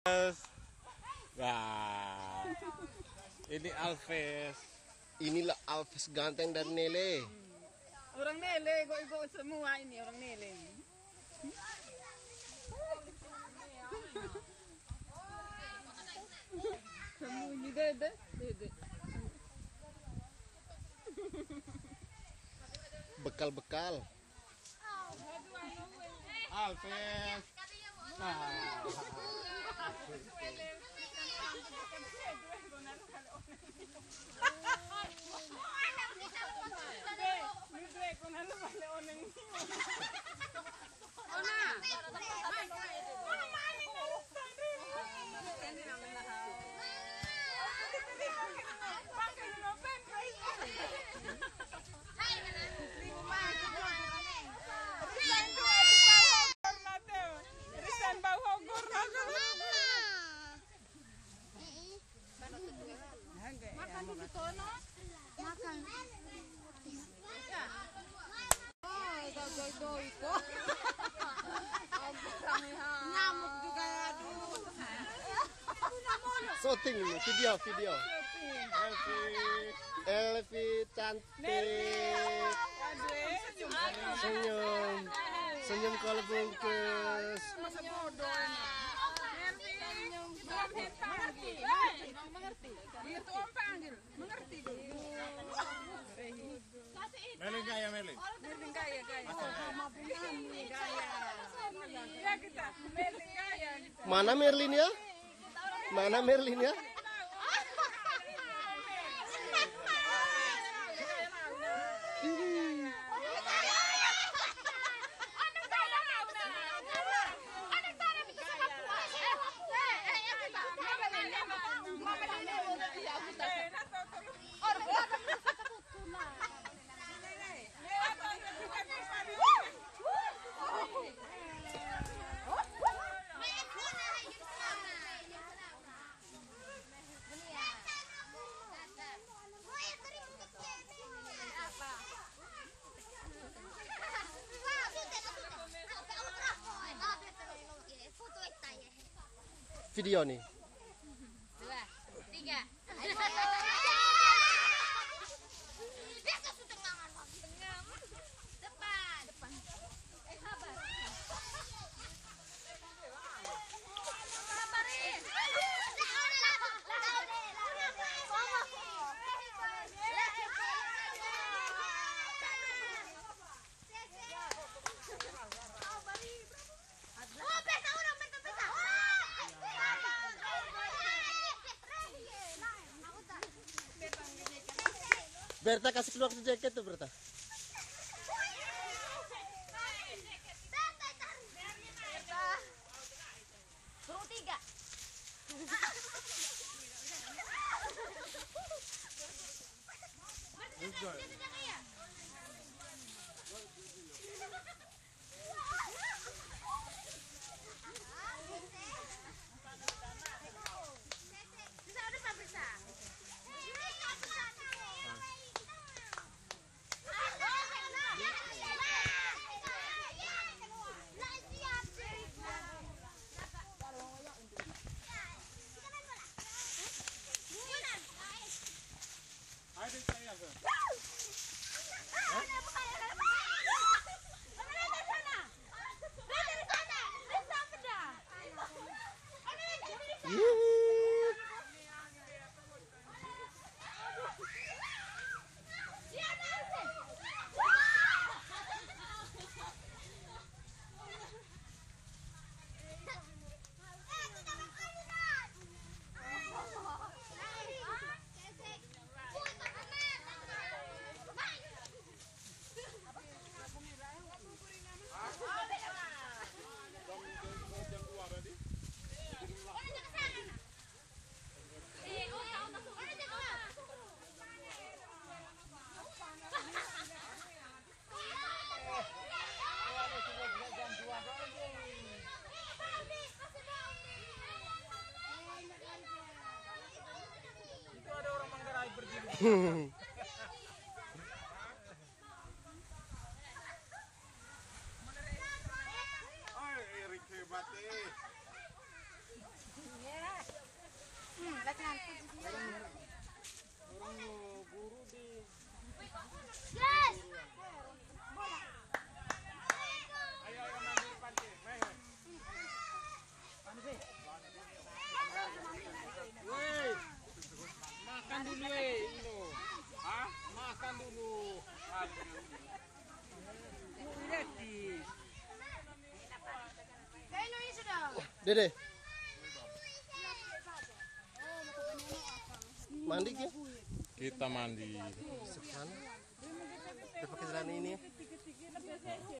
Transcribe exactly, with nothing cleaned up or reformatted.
Wah, ini Alves. Inilah Alves ganteng dari Nele. Orang Nele, ikut-ikut semua ini orang Nele. Sembunyi dede, dede. Bekal-bekal. Alves. Nah. Nyamuk juga aduh. Shooting ini, video, video. Elvi. Elvi cantik. Senyum. Senyum kalau bungkus. Masa bodoh mengerti, mengerti. Itu om panggil, mengerti dulu. Meli enggak ya Meli? Meli gaya gaya. Sama Meli gaya. Ya kita, Meli gaya. Mana Merlin ya? Mana Merlin ya? Video nih. Dua, tiga. Depan. Depan. Eh, sabar. Sabarin. Berta kasih keluar ke jaket tuh Berta. Suruh tiga. Bisa udah bisa. Ada saya ke. Oh, Erik hebat eh. Kaino ini sudah. Dede. Mandi ya? Kita mandi. Sana. Kita pakai celana ini ya.